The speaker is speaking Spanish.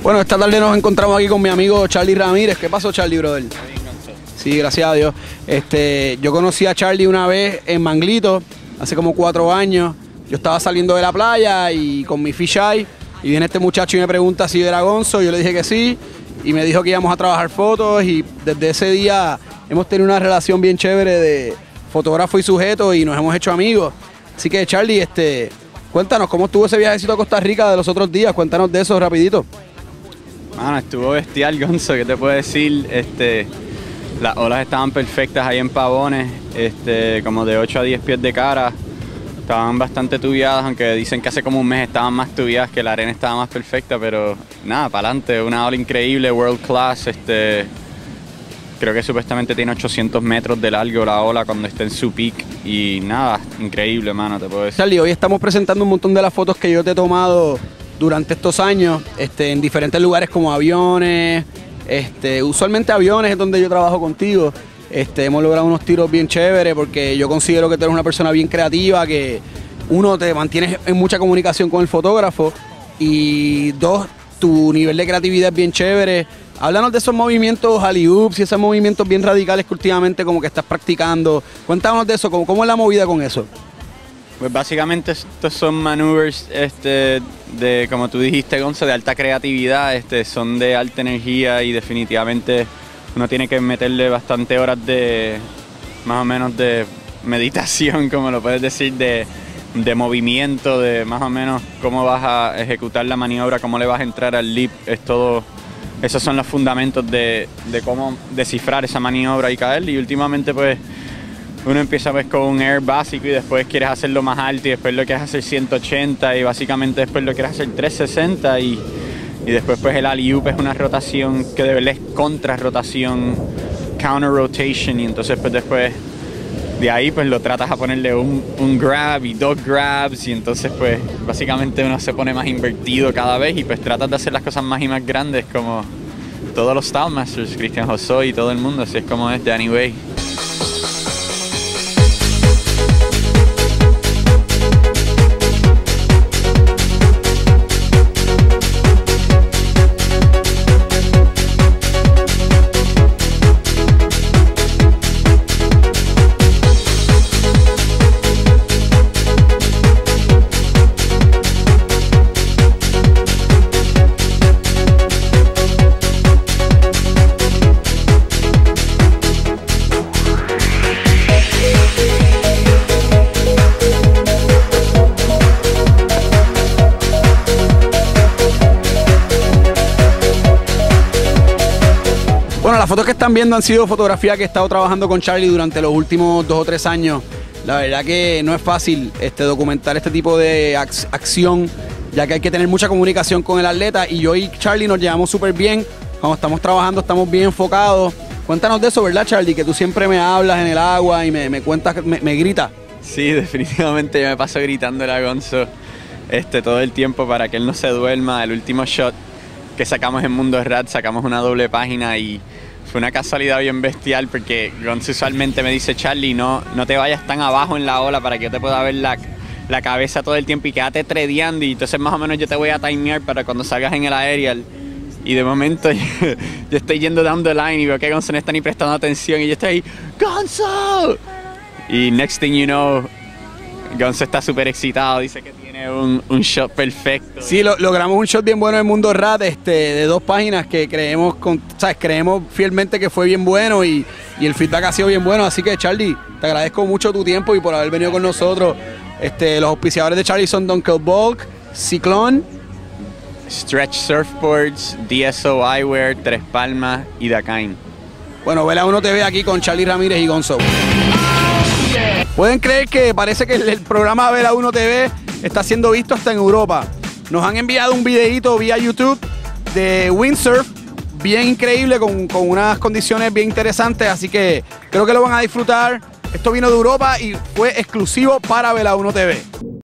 Bueno, esta tarde nos encontramos aquí con mi amigo Charlie Ramírez. ¿Qué pasó, Charlie, brother? Sí, gracias a Dios. Yo conocí a Charlie una vez en Manglito, hace como 4 años. Yo estaba saliendo de la playa y con mi fisheye, y viene este muchacho y me pregunta si yo era Gonzo. Yo le dije que sí, y me dijo que íbamos a trabajar fotos, y desde ese día hemos tenido una relación bien chévere de fotógrafo y sujeto, y nos hemos hecho amigos. Así que, Charlie, cuéntanos cómo estuvo ese viajecito a Costa Rica de los otros días. Cuéntanos de eso rapidito. Mano, estuvo bestial, Gonzo, ¿qué te puedo decir? Las olas estaban perfectas ahí en Pavones, como de 8 a 10 pies de cara. Estaban bastante tubiadas, aunque dicen que hace como un mes estaban más tubiadas, que la arena estaba más perfecta, pero nada, para adelante, una ola increíble, world class. Creo que supuestamente tiene 800 metros de largo la ola cuando esté en su peak, y nada, increíble, mano, te puedo decir. Charlie, hoy estamos presentando un montón de las fotos que yo te he tomado durante estos años, en diferentes lugares como aviones, usualmente aviones es donde yo trabajo contigo. Hemos logrado unos tiros bien chéveres porque yo considero que tú eres una persona bien creativa, que uno, te mantienes en mucha comunicación con el fotógrafo, y dos, tu nivel de creatividad es bien chévere. Háblanos de esos movimientos alley-oops y esos movimientos bien radicales que últimamente como que estás practicando. Cuéntanos de eso, ¿cómo es la movida con eso? Pues básicamente estos son maneuvers de, como tú dijiste, Gonzo, de alta creatividad, son de alta energía, y definitivamente uno tiene que meterle bastante horas de, más o menos, de meditación, como lo puedes decir, de movimiento, de más o menos cómo vas a ejecutar la maniobra, cómo le vas a entrar al leap. Esos son los fundamentos de cómo descifrar esa maniobra y caer. Y últimamente pues uno empieza pues con un air básico, y después quieres hacerlo más alto, y después lo quieres hacer 180, y básicamente después lo quieres hacer 360, y después pues el alley-oop es una rotación que de verdad es contra-rotación, counter-rotation, y entonces pues después de ahí pues lo tratas a ponerle un grab y 2 grabs, y entonces pues básicamente uno se pone más invertido cada vez, y pues tratas de hacer las cosas más y más grandes, como todos los Style Masters, Cristian Josoy y todo el mundo, así es como es Danny Way. Bueno, las fotos que están viendo han sido fotografías que he estado trabajando con Charlie durante los últimos 2 o 3 años. La verdad que no es fácil documentar este tipo de acción, ya que hay que tener mucha comunicación con el atleta, y yo y Charlie nos llevamos súper bien. Cuando estamos trabajando estamos bien enfocados. Cuéntanos de eso, ¿verdad, Charlie? Que tú siempre me hablas en el agua y me cuentas, me gritas. Sí, definitivamente yo me paso gritándole a Gonzo todo el tiempo para que él no se duerma. El último shot que sacamos en Mundo Rad, sacamos una doble página, y fue una casualidad bien bestial porque Gonzo usualmente me dice: Charlie, no te vayas tan abajo en la ola para que yo te pueda ver la cabeza todo el tiempo, y quédate tradeando, y entonces más o menos yo te voy a timear para cuando salgas en el aerial. Y de momento yo estoy yendo down the line y veo que Gonzo no está ni prestando atención, y yo estoy ahí: ¡Gonzo! Y next thing you know, Gonzo está súper excitado, dice que tiene un shot perfecto. Sí, logramos un shot bien bueno en Mundo Rad, de 2 páginas que creemos fielmente que fue bien bueno, y el feedback ha sido bien bueno. Así que, Charlie, te agradezco mucho tu tiempo y por haber venido con nosotros. Los auspiciadores de Charlie son Dunkel Bulk, Ciclón, Stretch Surfboards, DSO Eyewear, Tres Palmas y Dakain. Bueno, Vela 1 TV aquí con Charlie Ramírez y Gonzo. Pueden creer que parece que el programa Vela 1 TV está siendo visto hasta en Europa. Nos han enviado un videíto vía YouTube de windsurf bien increíble, con unas condiciones bien interesantes, así que creo que lo van a disfrutar. Esto vino de Europa y fue exclusivo para Vela 1 TV.